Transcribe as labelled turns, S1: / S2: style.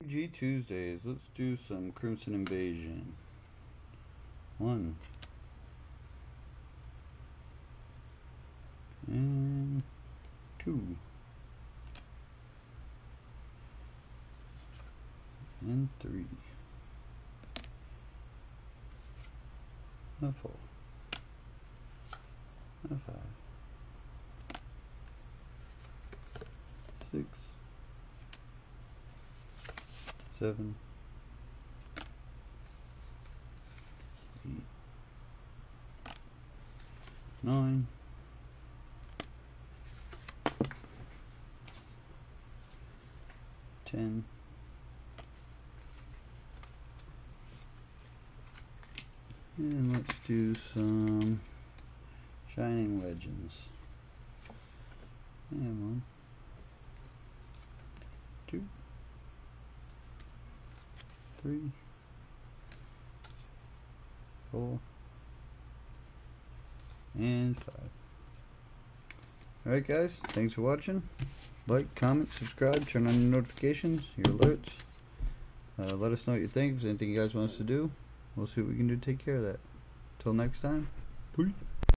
S1: RPG Tuesdays. Let's do some Crimson Invasion. 1 and 2 and 3 and 4 and 5, 6, 7, 8, 9, 10, and let's do some Shining Legends. And 1, 2, 3, 4, and 5. Alright guys, thanks for watching. Like, comment, subscribe, turn on your notifications, your alerts. Let us know what you think. If there's anything you guys want us to do, we'll see what we can do to take care of that. Till next time, peace.